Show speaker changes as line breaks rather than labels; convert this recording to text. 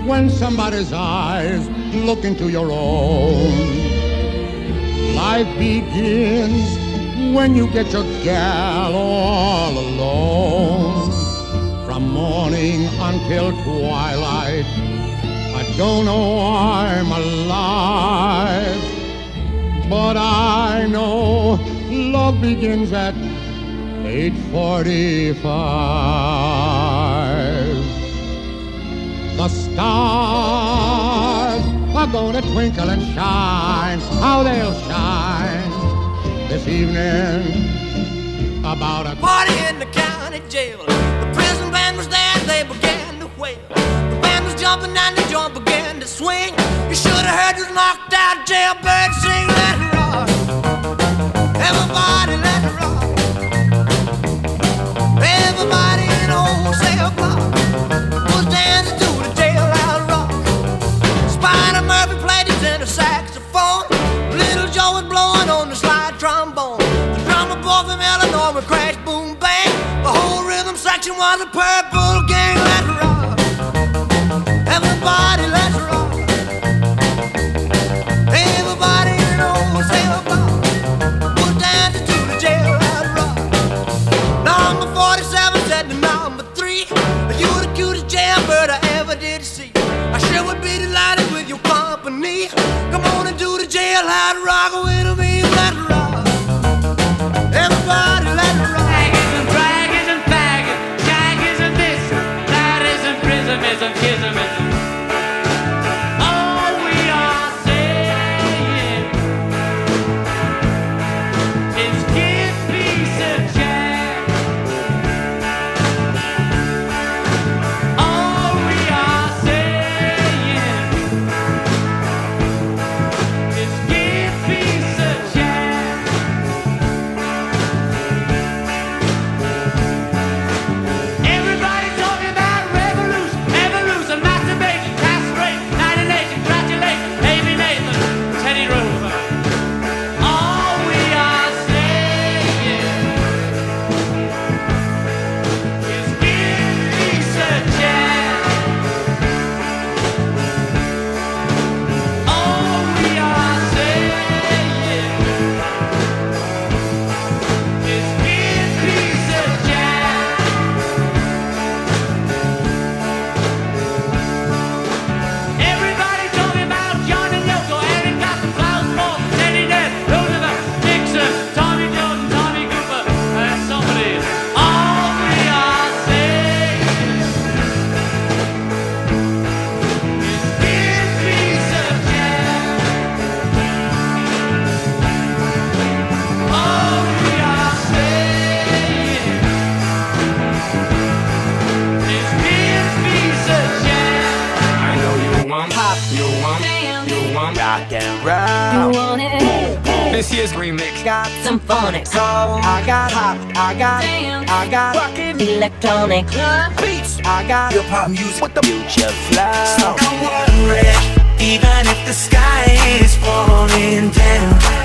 when somebody's eyes look into your own. Life begins when you get your gal all alone. From morning until twilight, I don't know I'm alive, but I know love begins at 8:45. The stars are gonna twinkle and shine. How they'll shine this evening about a
party in the county jail. The prison band was there, they began to wail. The band was jumping and the joint began to swing. You should have heard this knocked out jailbird sing. Let it rock, everybody let it rock. Everybody in old cell block was dancing to the jailhouse rock. Spider Murphy played his tenor saxophone. Little Joe was blowing on the slide trombone. The drummer boy from Illinois would crash, boom, bang. The whole rhythm section was a Purple Gang. Let's rock, everybody, let's rock. Everybody in old cell block was dancing to the jailhouse rock. Number 47 said to number 3, "You the cutest jailbird I ever did see. I sure would be delighted with your company. Come on and do the jailhouse rock with me. Let's rock, everybody, let's rock."
Dragons and dragons and faggots, jaggers and this, that isn't prismism, schismism. All we are saying is give peace a chance. All we are saying is give peace a chance. Everybody talking about revolution, evolution, masturbation, castrate, United Nations, congratulations, Amy Nathan, Teddy Roosevelt. All we are saying is give peace a chance. All we are saying is give peace a chance. Everybody talking about John and Yoko, Eric Clapton, Klaus Moore, Teddy Ned, Roosevelt, Nixon, Tommy Jordan, Tommy Cooper, and somebody. All we are saying is give peace a chance. All we are saying is give peace a chance.
I know you want pop, you want rock and roll.
You want it?
This year's remix got
Some phonics.
soul. I got pop, I got rockin'
Electronic.
beats. I got hip hop music with the future flow.
Don't worry, even if the sky is falling down.